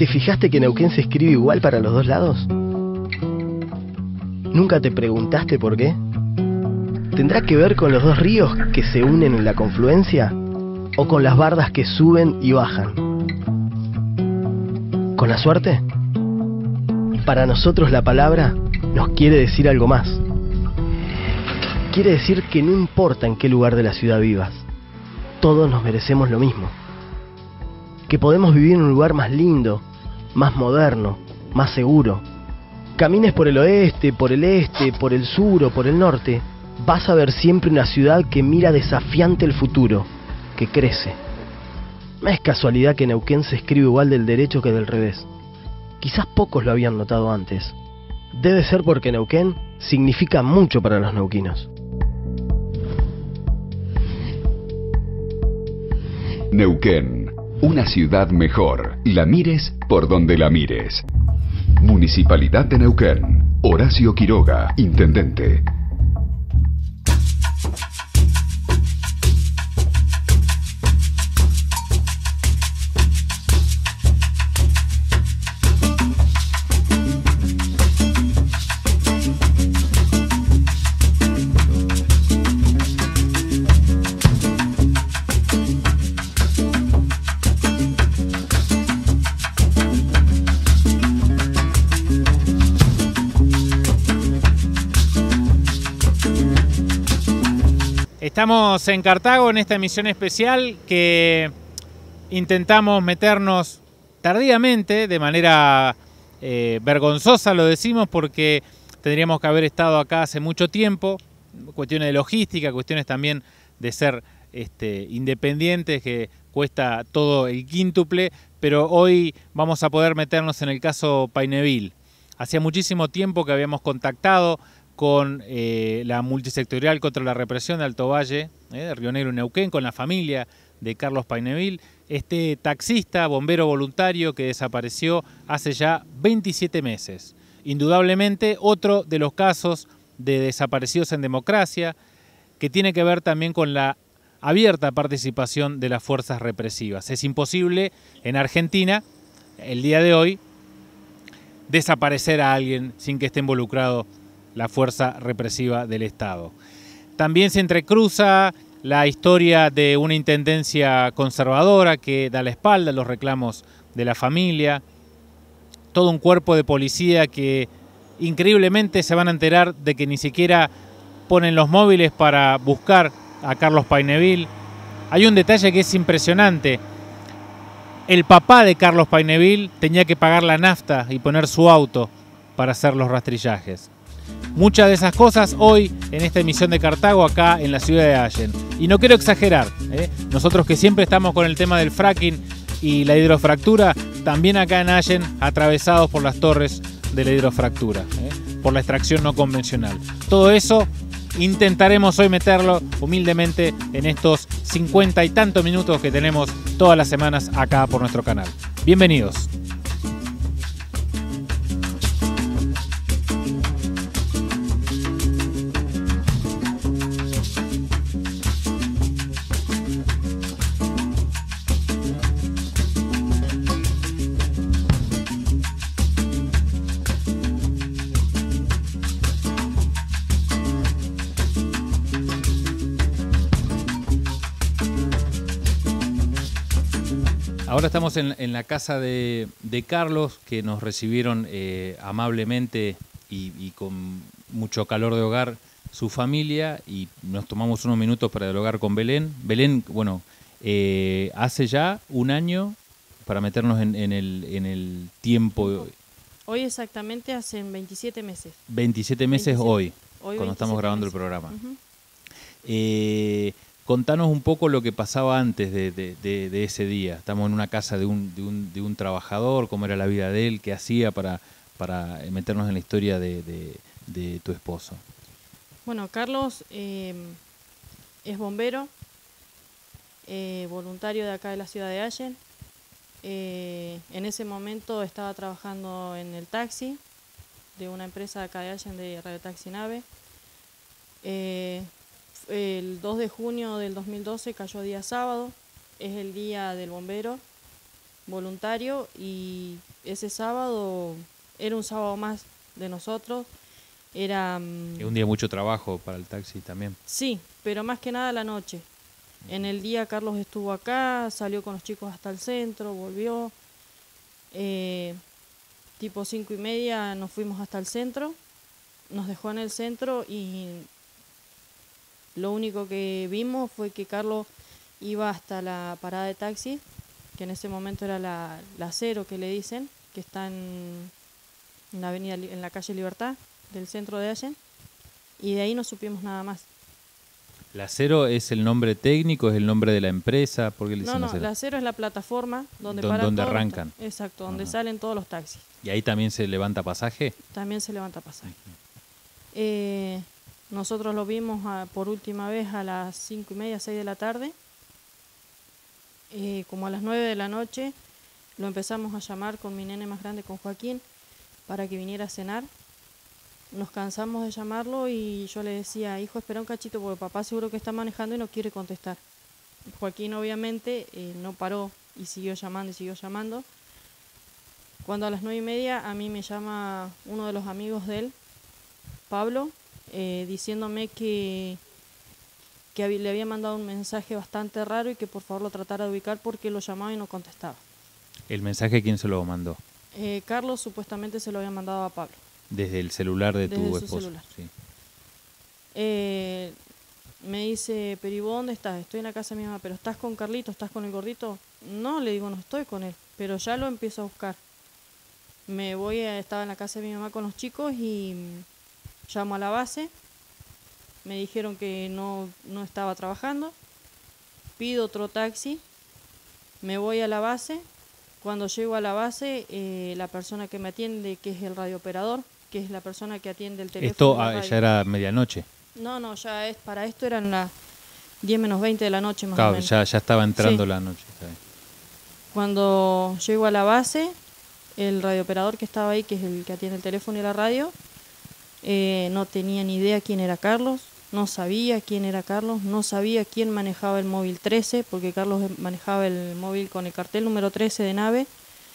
¿Te fijaste que Neuquén se escribe igual para los dos lados? ¿Nunca te preguntaste por qué? ¿Tendrá que ver con los dos ríos que se unen en la confluencia? ¿O con las bardas que suben y bajan? ¿Con la suerte? Para nosotros la palabra nos quiere decir algo más. Quiere decir que no importa en qué lugar de la ciudad vivas, todos nos merecemos lo mismo. Que podemos vivir en un lugar más lindo, más moderno, más seguro. Camines por el oeste, por el este, por el sur o por el norte, vas a ver siempre una ciudad que mira desafiante el futuro, que crece. No es casualidad que Neuquén se escribe igual del derecho que del revés. Quizás pocos lo habían notado antes. Debe ser porque Neuquén significa mucho para los neuquinos. Neuquén, una ciudad mejor, la mires por donde la mires. Municipalidad de Neuquén. Horacio Quiroga, intendente. Estamos en Cartago en esta emisión especial que intentamos meternos tardíamente, de manera vergonzosa lo decimos, porque tendríamos que haber estado acá hace mucho tiempo, cuestiones de logística, cuestiones también de ser independientes, que cuesta todo el quíntuple, pero hoy vamos a poder meternos en el caso Paineville. Hacía muchísimo tiempo que habíamos contactado con la multisectorial contra la represión de Alto Valle, de Río Negro y Neuquén, con la familia de Carlos Paineville, este taxista, bombero voluntario que desapareció hace ya 27 meses. Indudablemente otro de los casos de desaparecidos en democracia, que tiene que ver también con la abierta participación de las fuerzas represivas. Es imposible en Argentina, el día de hoy, desaparecer a alguien sin que esté involucrado la fuerza represiva del Estado. También se entrecruza la historia de una intendencia conservadora que da la espalda a los reclamos de la familia, todo un cuerpo de policía que increíblemente se van a enterar de que ni siquiera ponen los móviles para buscar a Carlos Paineville. Hay un detalle que es impresionante. El papá de Carlos Paineville tenía que pagar la nafta y poner su auto para hacer los rastrillajes. Muchas de esas cosas hoy en esta emisión de Cartago acá en la ciudad de Allen. Y no quiero exagerar, nosotros que siempre estamos con el tema del fracking y la hidrofractura, también acá en Allen atravesados por las torres de la hidrofractura, por la extracción no convencional. Todo eso intentaremos hoy meterlo humildemente en estos 50 y tantos minutos que tenemos todas las semanas acá por nuestro canal. Bienvenidos. Ahora estamos en la casa de Carlos, que nos recibieron amablemente y con mucho calor de hogar su familia, y nos tomamos unos minutos para dialogar con Belén. Belén, bueno, hace ya un año, para meternos en el tiempo. Hoy exactamente hacen 27 meses. 27 meses 27. Hoy cuando 27 estamos grabando meses. el programa. Uh-huh. Contanos un poco lo que pasaba antes de ese día. Estamos en una casa de un trabajador, cómo era la vida de él, qué hacía para meternos en la historia de tu esposo. Bueno, Carlos es bombero, voluntario de acá de la ciudad de Allen. En ese momento estaba trabajando en el taxi de una empresa de acá de Allen, de Radio Taxi Nave. El 2 de junio del 2012 cayó día sábado, es el día del bombero. voluntario, y ese sábado era un sábado más de nosotros. Era... Es un día de mucho trabajo para el taxi también. Sí, pero más que nada la noche. En el día Carlos estuvo acá, salió con los chicos hasta el centro, volvió. Tipo 5:30 nos fuimos hasta el centro, nos dejó en el centro y lo único que vimos fue que Carlos iba hasta la parada de taxi, que en ese momento era la Cero, que le dicen, que está en la avenida, en la calle Libertad del centro de Allen, y de ahí no supimos nada más. ¿La Cero es el nombre técnico, es el nombre de la empresa? ¿Por qué le dicen No, la Cero? la Cero es la plataforma donde Donde paran todos arrancan. Exacto, donde Ajá. salen todos los taxis. ¿Y ahí también se levanta pasaje? También se levanta pasaje. Nosotros lo vimos por última vez a las 5:30, 6 de la tarde. Como a las 9 de la noche lo empezamos a llamar con mi nene más grande, con Joaquín, para que viniera a cenar. Nos cansamos de llamarlo y yo le decía, hijo, espera un cachito porque papá seguro que está manejando y no quiere contestar. Joaquín obviamente no paró y siguió llamando y siguió llamando. Cuando a las 9:30 a mí me llama uno de los amigos de él, Pablo, diciéndome que le había mandado un mensaje bastante raro y que por favor lo tratara de ubicar porque lo llamaba y no contestaba. ¿El mensaje quién se lo mandó? Carlos supuestamente se lo había mandado a Pablo. Desde el celular de Desde tu su esposo. celular. Sí. Me dice, pero ¿y vos dónde estás? Estoy en la casa de mi mamá, pero ¿estás con Carlito? ¿Estás con el gordito? No, le digo, no estoy con él, pero ya lo empiezo a buscar. Estaba en la casa de mi mamá con los chicos y llamo a la base. Me dijeron que no estaba trabajando. Pido otro taxi. Me voy a la base. Cuando llego a la base, la persona que me atiende, que es el radiooperador, que es la persona que atiende el teléfono. Esto de la radio. ya era medianoche. No, para esto eran las 10 menos 20 de la noche más o Claro, menos. ya estaba entrando Sí. la noche. Está bien. Cuando llego a la base, el radiooperador que estaba ahí, que es el que atiende el teléfono y la radio, no tenía ni idea quién era Carlos, no sabía quién era Carlos, no sabía quién manejaba el móvil 13, porque Carlos manejaba el móvil con el cartel número 13 de nave.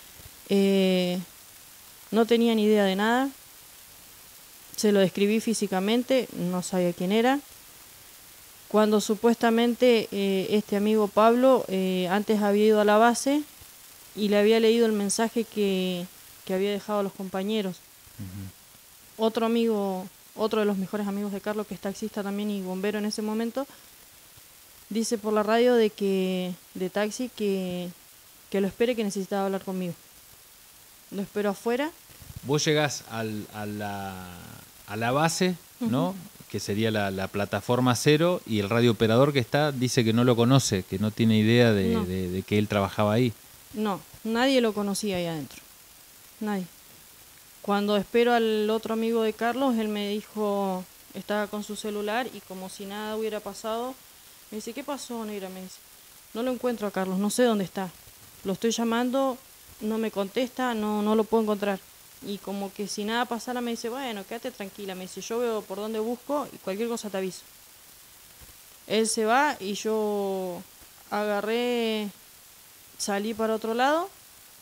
No tenía ni idea de nada. Se lo describí físicamente, no sabía quién era. Cuando supuestamente este amigo Pablo antes había ido a la base y le había leído el mensaje que había dejado a los compañeros. Otro amigo, otro de los mejores amigos de Carlos, que es taxista también y bombero en ese momento, dice por la radio de taxi que lo espere, que necesitaba hablar conmigo. Lo espero afuera. Vos llegás a la base, ¿no? Que sería la plataforma Cero, y el radiooperador que está dice que no lo conoce, que no tiene idea de que él trabajaba ahí. No, nadie lo conocía ahí adentro. Nadie. Cuando espero al otro amigo de Carlos, él me dijo, estaba con su celular y como si nada hubiera pasado, me dice, ¿qué pasó, negra? Me dice, no lo encuentro a Carlos, no sé dónde está. Lo estoy llamando, no me contesta, no lo puedo encontrar. Y como que si nada pasara me dice, bueno, quédate tranquila, me dice, yo veo por dónde busco y cualquier cosa te aviso. Él se va y yo salí para otro lado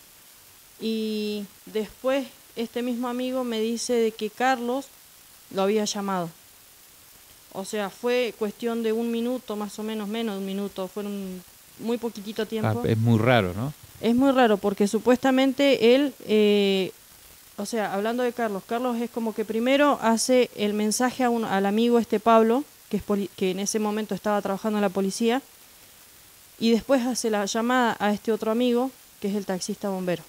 y después este mismo amigo me dice de que Carlos lo había llamado. O sea, fue cuestión de 1 minuto, más o menos de 1 minuto, fueron muy poquitito tiempo. Es muy raro, ¿no? Es muy raro porque supuestamente él... O sea, hablando de Carlos es como que primero hace el mensaje al amigo Pablo, que en ese momento estaba trabajando en la policía, y después hace la llamada a este otro amigo, que es el taxista bombero.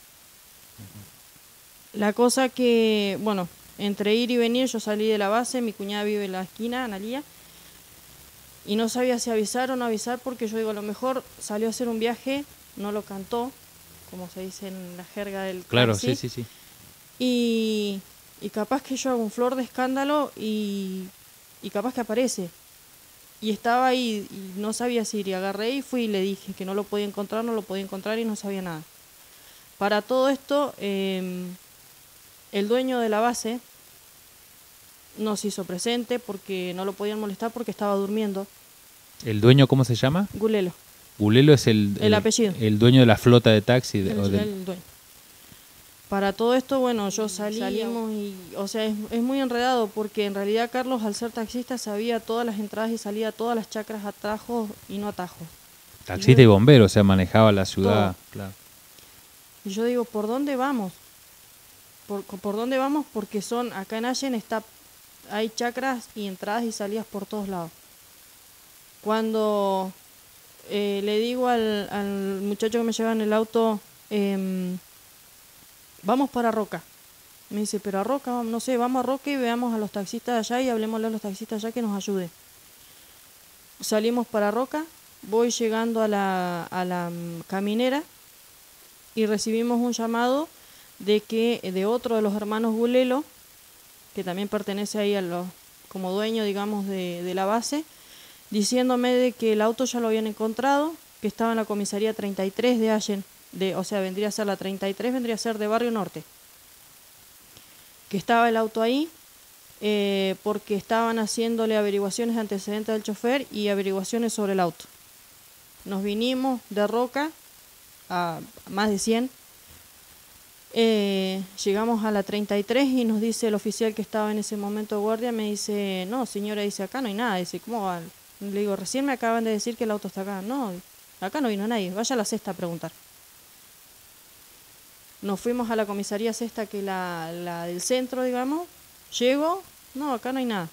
La cosa que, bueno, entre ir y venir, yo salí de la base, mi cuñada vive en la esquina, Analía, y no sabía si avisar o no avisar, porque yo digo, a lo mejor salió a hacer un viaje, no lo cantó, como se dice en la jerga del Claro, taxi. sí. Y capaz que yo hago un flor de escándalo y capaz que aparece. Y estaba ahí y no sabía si ir, y agarré y fui y le dije que no lo podía encontrar y no sabía nada. Para todo esto, el dueño de la base no se hizo presente porque no lo podían molestar porque estaba durmiendo. ¿El dueño cómo se llama? Gulelo. Gulelo es El apellido. el dueño de la flota de taxi. El dueño. Para todo esto, bueno, salimos y, o sea, es muy enredado porque en realidad Carlos, al ser taxista, sabía todas las entradas y salía todas las chacras a atajos y no atajos. Taxista y bombero, o sea, manejaba la ciudad. Todo. Claro. Y yo digo, ¿por dónde vamos? ¿Por dónde vamos? Porque acá en Allen hay chacras y entradas y salidas por todos lados. Cuando le digo al muchacho que me lleva en el auto, vamos para Roca. Me dice, pero a Roca, no sé, vamos a Roca y veamos a los taxistas de allá y hablemosle a los taxistas allá que nos ayuden. Salimos para Roca, voy llegando a la caminera y recibimos un llamado de otro de los hermanos Gulelo, que también pertenece ahí como dueño, digamos, de la base, diciéndome de que el auto ya lo habían encontrado, que estaba en la comisaría 33 de Allen, o sea, vendría a ser la 33, vendría a ser de Barrio Norte, que estaba el auto ahí, porque estaban haciéndole averiguaciones de antecedentes del chofer y averiguaciones sobre el auto. Nos vinimos de Roca a más de 100, llegamos a la 33 y nos dice el oficial que estaba en ese momento de guardia, me dice, no señora, dice, acá no hay nada. Dice, ¿cómo va? Le digo, recién me acaban de decir que el auto está acá. No, acá no vino nadie, vaya a la sexta a preguntar. Nos fuimos a la comisaría sexta, que es la del centro, digamos. Llego, no, acá no hay nada.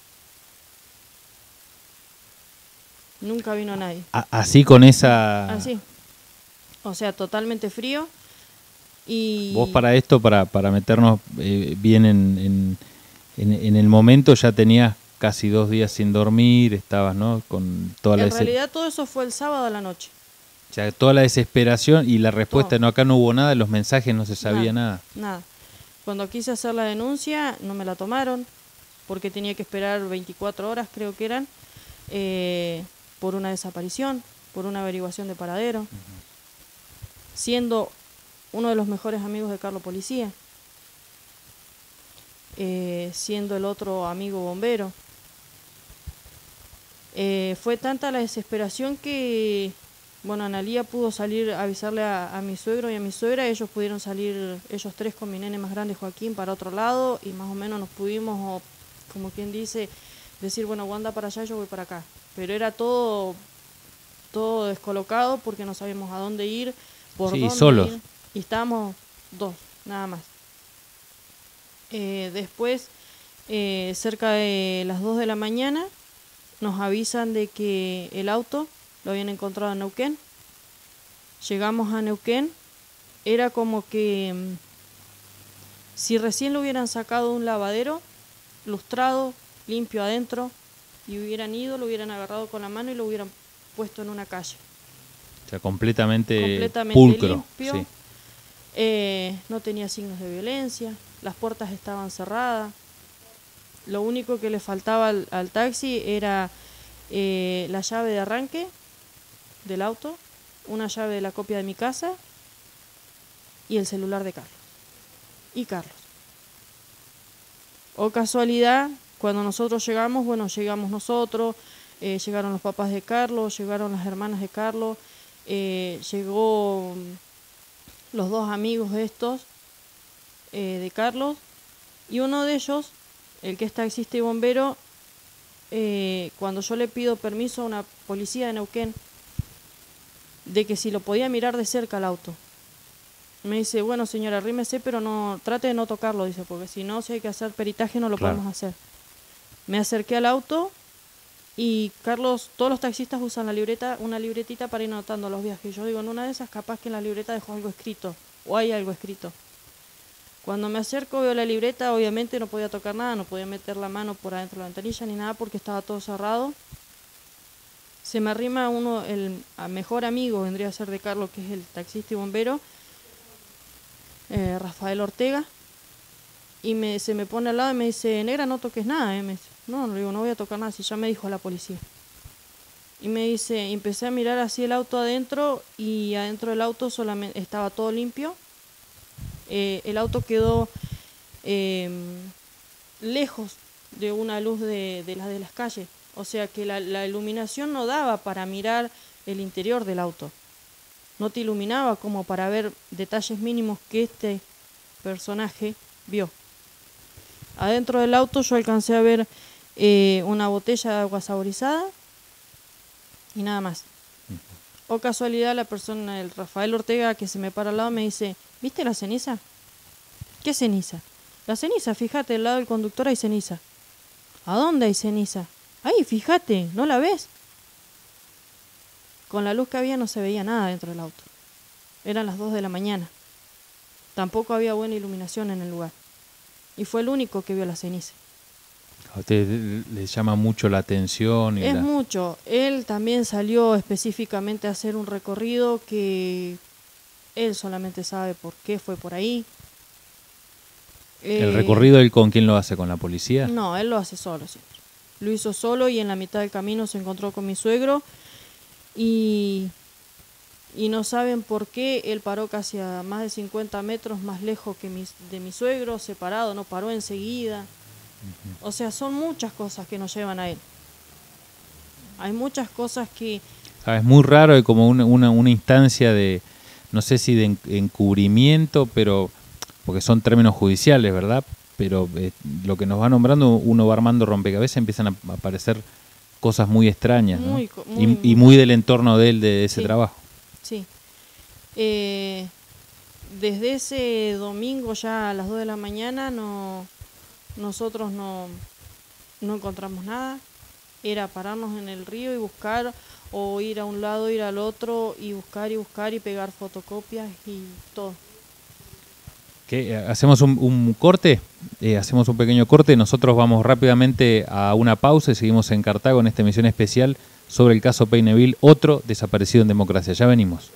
Nunca vino nadie. Así con esa... Así. O sea, totalmente frío. Y vos para esto, para meternos bien en el momento, ya tenías casi 2 días sin dormir, estabas, ¿no? Con toda en realidad todo eso fue el sábado a la noche. O sea, toda la desesperación y la respuesta, todo. No, acá no hubo nada, los mensajes no se sabía nada. Nada. Cuando quise hacer la denuncia, no me la tomaron, porque tenía que esperar 24 horas, creo que eran, por una desaparición, por una averiguación de paradero, siendo uno de los mejores amigos de Carlos Policía, siendo el otro amigo bombero. Fue tanta la desesperación que, bueno, Analía pudo salir a avisarle a mi suegro y a mi suegra. Ellos pudieron salir, ellos 3 con mi nene más grande, Joaquín, para otro lado, y más o menos nos pudimos, como quien dice, decir, bueno, vos anda para allá, yo voy para acá. Pero era todo descolocado porque no sabíamos a dónde ir, por dónde solos. ir, y estábamos 2, nada más. Después, cerca de las 2 de la mañana, nos avisan de que el auto lo habían encontrado en Neuquén. Llegamos a Neuquén, era como que si recién lo hubieran sacado de un lavadero, lustrado, limpio adentro, y hubieran ido, lo hubieran agarrado con la mano y lo hubieran puesto en una calle. O sea, completamente pulcro, limpio. Sí. No tenía signos de violencia, las puertas estaban cerradas. Lo único que le faltaba al taxi era la llave de arranque del auto, una llave de la copia de mi casa y el celular de Carlos. Y Carlos. O casualidad, cuando nosotros llegamos, bueno, llegamos nosotros, llegaron los papás de Carlos, llegaron las hermanas de Carlos, llegó los 2 amigos estos de Carlos, y uno de ellos, el que es taxista y bombero, cuando yo le pido permiso a una policía de Neuquén de que si lo podía mirar de cerca al auto, me dice, bueno señora, arrímese, pero no, trate de no tocarlo, dice, porque si no, si hay que hacer peritaje no lo podemos hacer. Me acerqué al auto y Carlos, todos los taxistas usan una libretita para ir anotando los viajes. Yo digo, en una de esas capaz que en la libreta dejó algo escrito, o hay algo escrito. Cuando me acerco veo la libreta, obviamente no podía tocar nada, no podía meter la mano por adentro de la ventanilla ni nada porque estaba todo cerrado. Se me arrima el mejor amigo, vendría a ser de Carlos, que es el taxista y bombero, Rafael Ortega, y se me pone al lado y me dice, negra, no toques nada. Me dice, no, le digo, no voy a tocar nada, si ya me dijo la policía. Y me dice, empecé a mirar así el auto adentro, y adentro del auto solamente estaba todo limpio. El auto quedó lejos de una luz de las calles, o sea que la iluminación no daba para mirar el interior del auto. No te iluminaba como para ver detalles mínimos que este personaje vio. Adentro del auto yo alcancé a ver una botella de agua saborizada y nada más. O casualidad, la persona, el Rafael Ortega, que se me para al lado, me dice: ¿viste la ceniza? ¿Qué ceniza? La ceniza, fíjate, al lado del conductor hay ceniza. ¿A dónde hay ceniza? Ahí, fíjate, ¿no la ves? Con la luz que había no se veía nada dentro del auto. Eran las 2 de la mañana. Tampoco había buena iluminación en el lugar. Y fue el único que vio la ceniza. A usted le llama mucho la atención. Es mucho. Él también salió específicamente a hacer un recorrido que él solamente sabe por qué fue por ahí. ¿El recorrido él con quién lo hace? ¿Con la policía? No, él lo hace solo siempre. Lo hizo solo y en la mitad del camino se encontró con mi suegro y no saben por qué él paró casi a más de 50 metros más lejos que de mi suegro, separado, no paró enseguida. O sea, son muchas cosas que nos llevan a él. Hay muchas cosas que... Es muy raro, como una instancia de, no sé si de encubrimiento, pero porque son términos judiciales, ¿verdad? Pero lo que nos va nombrando, uno va armando rompecabezas, empiezan a aparecer cosas muy extrañas, ¿no? Y muy del entorno de él, de ese trabajo. Sí. Desde ese domingo ya a las 2 de la mañana nosotros no encontramos nada. Era pararnos en el río y buscar, o ir a un lado, ir al otro, y buscar y pegar fotocopias y todo. ¿Hacemos un corte? Hacemos un pequeño corte. Nosotros vamos rápidamente a una pausa y seguimos en Cartago en esta emisión especial sobre el caso Peineville, otro desaparecido en democracia. Ya venimos.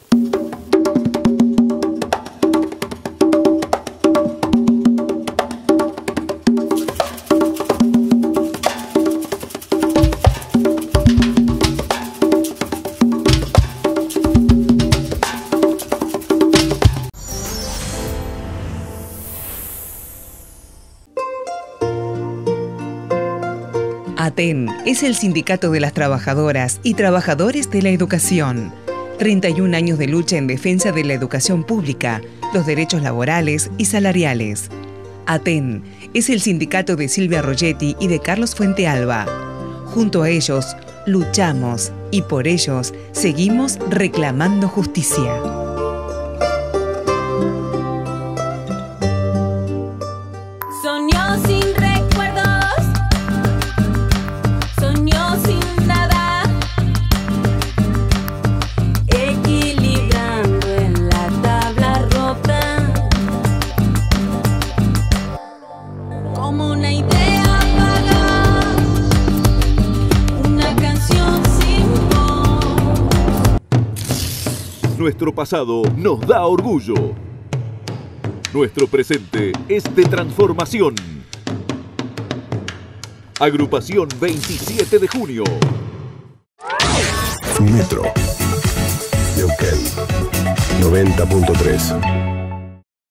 ATEN es el Sindicato de las Trabajadoras y Trabajadores de la Educación. 31 años de lucha en defensa de la educación pública, los derechos laborales y salariales. ATEN es el sindicato de Silvia Rogetti y de Carlos Fuentealba. Junto a ellos, luchamos y por ellos seguimos reclamando justicia. Soñó sin recuerdos, soñó sin nada, equilibrando en la tabla rota, como una idea vaga, una canción sin voz. Nuestro pasado nos da orgullo. Nuestro presente es de transformación. Agrupación 27 de junio. Metro. Neuquén 90.3.